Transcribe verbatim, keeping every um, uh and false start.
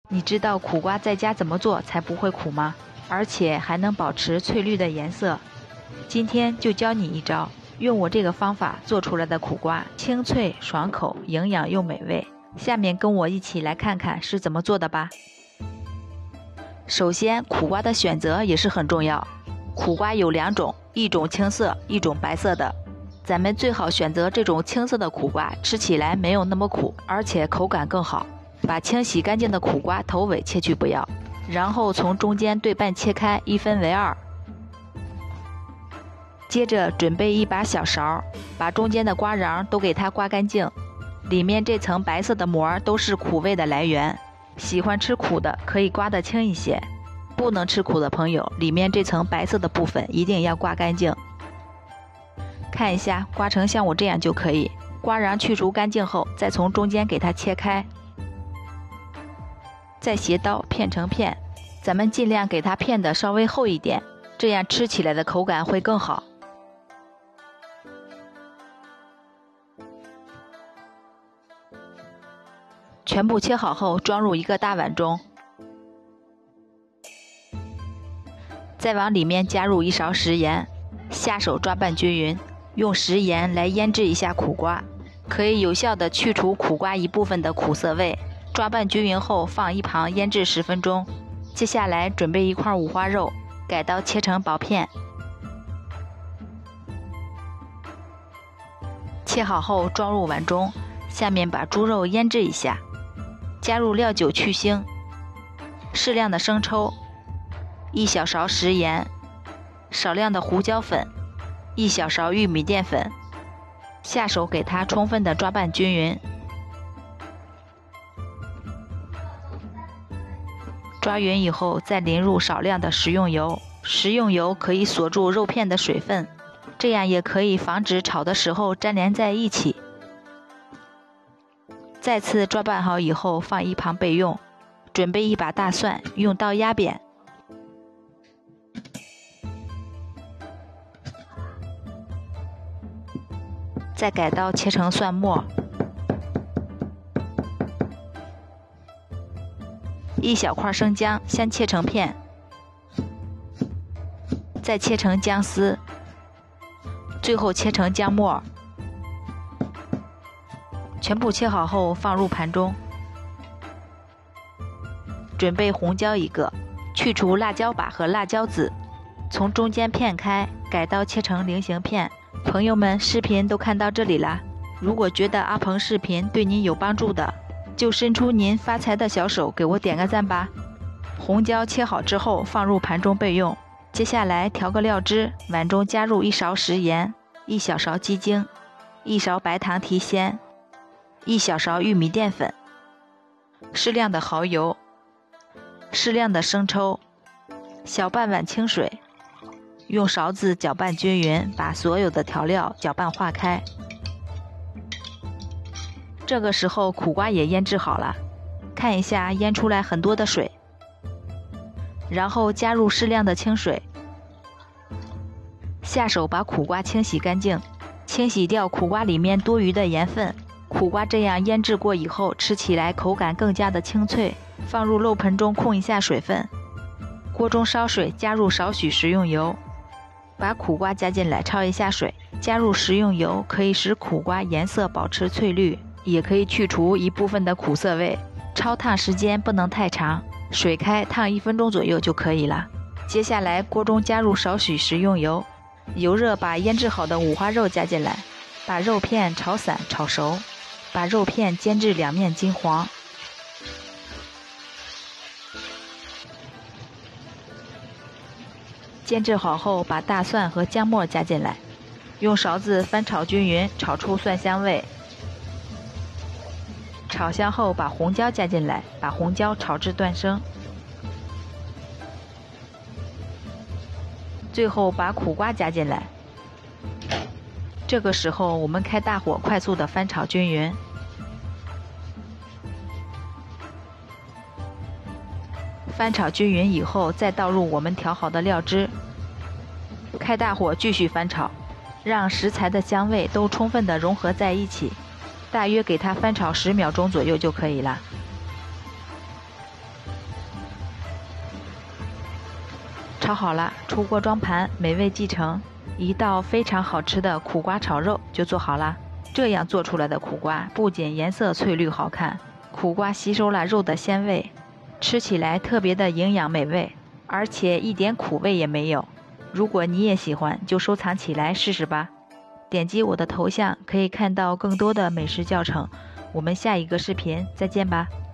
你知道苦瓜在家怎么做才不会苦吗？而且还能保持翠绿的颜色。今天就教你一招，用我这个方法做出来的苦瓜清脆爽口，营养又美味。下面跟我一起来看看是怎么做的吧。首先，苦瓜的选择也是很重要。苦瓜有两种，一种青色，一种白色的。咱们最好选择这种青色的苦瓜，吃起来没有那么苦，而且口感更好。把清洗干净的苦瓜头尾切去不要，然后从中间对半切开，一分为二。接着准备一把小勺，把中间的瓜瓤都给它刮干净，里面这层白色的膜都是苦味的来源。喜欢吃苦的可以刮得轻一些，不能吃苦的朋友，里面这层白色的部分一定要刮干净。看一下，刮成像我这样就可以。瓜瓤去除干净后，再从中间给它切开，再斜刀片成片，咱们尽量给它片得稍微厚一点，这样吃起来的口感会更好。全部切好后装入一个大碗中，再往里面加入一勺食盐，下手抓拌均匀，用食盐来腌制一下苦瓜，可以有效地去除苦瓜一部分的苦涩味。抓拌均匀后放一旁腌制十分钟。接下来准备一块五花肉，改刀切成薄片，切好后装入碗中。下面把猪肉腌制一下，加入料酒去腥，适量的生抽，一小勺食盐，少量的胡椒粉，一小勺玉米淀粉，下手给它充分的抓拌均匀。抓匀以后，再淋入少量的食用油，食用油可以锁住肉片的水分，这样也可以防止炒的时候粘连在一起。再次抓拌好以后放一旁备用。准备一把大蒜，用刀压扁，再改刀切成蒜末。一小块生姜，先切成片，再切成姜丝，最后切成姜末。全部切好后放入盘中。准备红椒一个，去除辣椒把和辣椒籽，从中间片开，改刀切成菱形片。朋友们，视频都看到这里啦，如果觉得阿鹏视频对您有帮助的，就伸出您发财的小手给我点个赞吧。红椒切好之后放入盘中备用。接下来调个料汁，碗中加入一勺食盐，一小勺鸡精，一勺白糖提鲜，一小勺玉米淀粉，适量的蚝油，适量的生抽，小半碗清水，用勺子搅拌均匀，把所有的调料搅拌化开。这个时候苦瓜也腌制好了，看一下腌出来很多的水，然后加入适量的清水，下手把苦瓜清洗干净，清洗掉苦瓜里面多余的盐分。苦瓜这样腌制过以后，吃起来口感更加的清脆。放入漏盆中控一下水分，锅中烧水，加入少许食用油，把苦瓜加进来焯一下水，加入食用油可以使苦瓜颜色保持翠绿，也可以去除一部分的苦涩味。焯烫时间不能太长，水开烫一分钟左右就可以了。接下来锅中加入少许食用油，油热把腌制好的五花肉加进来，把肉片炒散炒熟，把肉片煎至两面金黄。煎制好后，把大蒜和姜末加进来，用勺子翻炒均匀，炒出蒜香味。炒香后，把红椒加进来，把红椒炒至断生。最后把苦瓜加进来。这个时候，我们开大火，快速的翻炒均匀。翻炒均匀以后，再倒入我们调好的料汁，开大火继续翻炒，让食材的香味都充分的融合在一起，大约给它翻炒十秒钟左右就可以了。 炒好了，出锅装盘，美味继承，一道非常好吃的苦瓜炒肉就做好了。这样做出来的苦瓜不仅颜色翠绿好看，苦瓜吸收了肉的鲜味，吃起来特别的营养美味，而且一点苦味也没有。如果你也喜欢，就收藏起来试试吧。点击我的头像可以看到更多的美食教程，我们下一个视频再见吧。